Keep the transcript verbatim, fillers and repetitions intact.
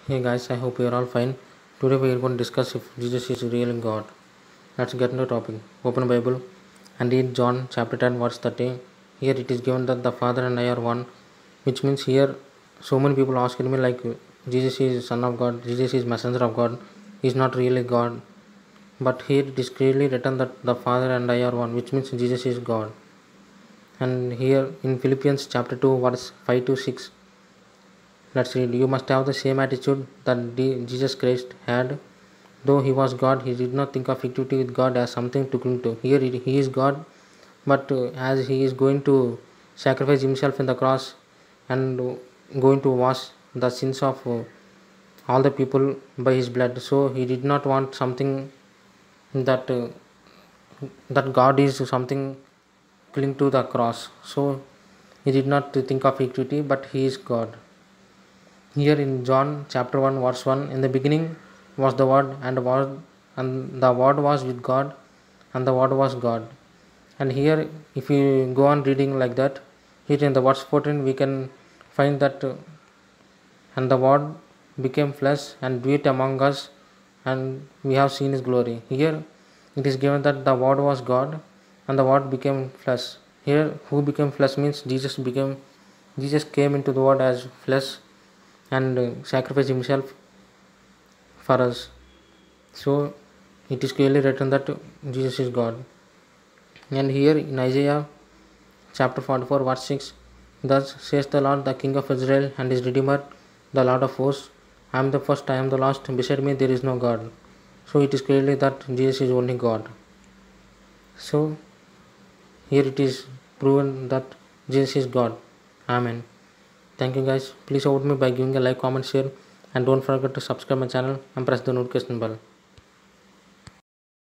Hey guys, I hope you are all fine. Today we are going to discuss if Jesus is really God. Let's get into the topic. Open Bible and read John chapter ten verse thirty. Here it is given that the Father and I are one, which means here so many people ask me like Jesus is Son of God, Jesus is Messenger of God, he is not really God. But here it is clearly written that the Father and I are one, which means Jesus is God. And here in Philippians chapter two verse five to six, let's read. You must have the same attitude that Jesus Christ had. Though he was God, he did not think of equity with God as something to cling to. Here he is God, but uh, as he is going to sacrifice himself in the cross and uh, going to wash the sins of uh, all the people by his blood, so he did not want something that uh, that God is something cling to the cross. So he did not think of equity, but he is God. Here in John chapter one verse one, in the beginning was the word, and the word and the word was with God, and the word was God. And here if you go on reading like that, here in the verse fourteen we can find that uh, and the word became flesh and dwelt among us, and we have seen his glory. Here it is given that the word was God and the word became flesh. Here who became flesh means Jesus became Jesus came into the world as flesh and uh, sacrificed himself for us. So it is clearly written that Jesus is God. And here in Isaiah chapter forty-four verse six, thus says the Lord, the King of Israel and his Redeemer, the Lord of hosts, I am the first, I am the last, beside me there is no God. So it is clearly that Jesus is only God. So here it is proven that Jesus is God. Amen. Thank you guys. Please support me by giving a like, comment, share, and don't forget to subscribe my channel and press the notification bell.